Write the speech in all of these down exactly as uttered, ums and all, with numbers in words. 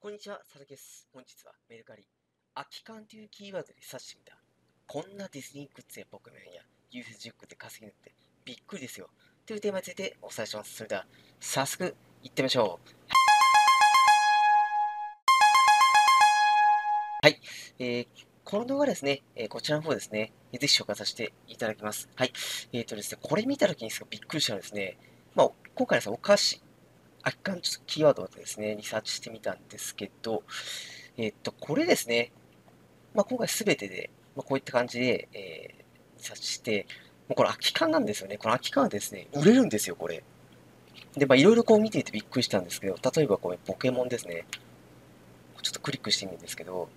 こんにちは、佐々木です。本日はメルカリ、空き缶というキーワードで指してみた。こんなディズニーグッズやポケモンや ユーエフジー グッズで稼げるってびっくりですよ。というテーマについてお伝えします。それでは、早速行ってみましょう。はい。えー、この動画ですね、えー、こちらの方ですね、ぜひ紹介させていただきます。はい。えっ、ー、とですね、これ見たときにすごいびっくりしたのはですね、まあ、今回はお菓子、空き缶ちょっとキーワードでですね、リサーチしてみたんですけど、えっ、と、これですね、まあ、今回すべてで、まあ、こういった感じで、えー、察して、もうこれ空き缶なんですよね。この空き缶はですね、売れるんですよ、これ。で、まあ、いろいろこう見ていてびっくりしたんですけど、例えばこれポケモンですね。ちょっとクリックしてみるんですけど、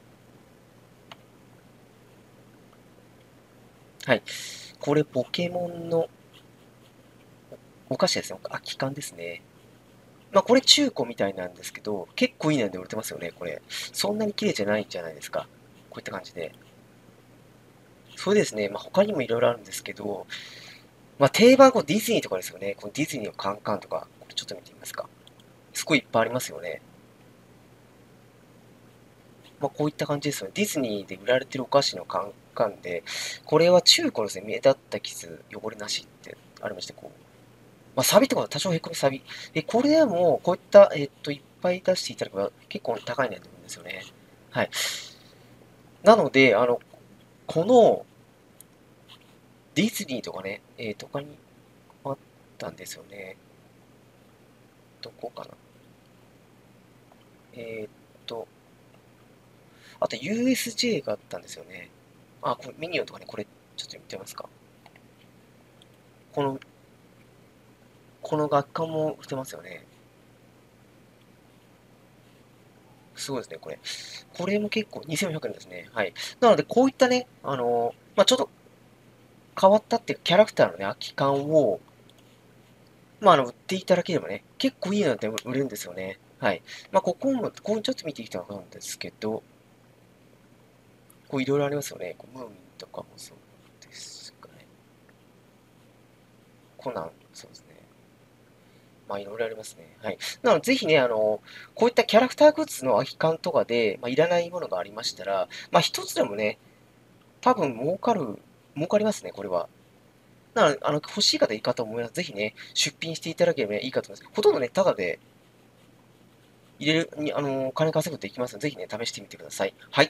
はい。これポケモンのお菓子ですね。空き缶ですね。まあ、これ中古みたいなんですけど、結構いい値段で売れてますよね、これ。そんなに綺麗じゃないんじゃないですか。こういった感じで。それですね、まあ、他にもいろいろあるんですけど、まあ、定番こうディズニーとかですよね。このディズニーのカンカンとか、これちょっと見てみますか。すごいいっぱいありますよね。まあ、こういった感じですよね。ディズニーで売られてるお菓子のカンカンで、これは中古ですね。目立った傷、汚れなしってありまして、こう。まあ、サビとか多少へこみサビ。で、これでも、こういった、えっと、いっぱい出していただけば結構高い値段なんですよね。はい。なので、あの、このディズニーとかね、えーと、他にあったんですよね。どこかな。えーっと、あと ユーエスジェー があったんですよね。あ、これミニオンとかね、これちょっと見てますか。この、この学科も売ってますよね。すごいですね、これ。これも結構にせんよんひゃくえんですね。はい。なので、こういったね、あのーまあ、ちょっと変わったっていうキャラクターのね、空き缶を、まあ、あの、売っていただければね、結構いいので売れるんですよね。はい。まあ、ここも、ここちょっと見ていきたらわかるんですけど、こういろいろありますよね。こうムーミンとかもそうですかね。コナン、そうですね。まあ、いろいろありますね。はい。なので、ぜひね、あの、こういったキャラクターグッズの空き缶とかで、まあ、いらないものがありましたら、まあ、一つでもね、多分儲かる、儲かりますね、これは。なので、あの、欲しい方いいかと思います。ぜひね、出品していただければいいかと思います。ほとんどね、ただで入れる、に、あの、金稼ぐっていきますので、ぜひね、試してみてください。はい。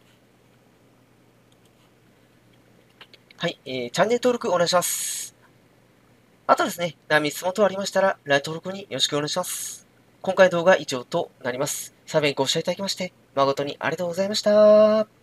はい、えー、チャンネル登録お願いします。あとですね、悩み質問等ありましたら、ライト登録によろしくお願いします。今回の動画は以上となります。最後にご視聴いただきまして、誠にありがとうございました。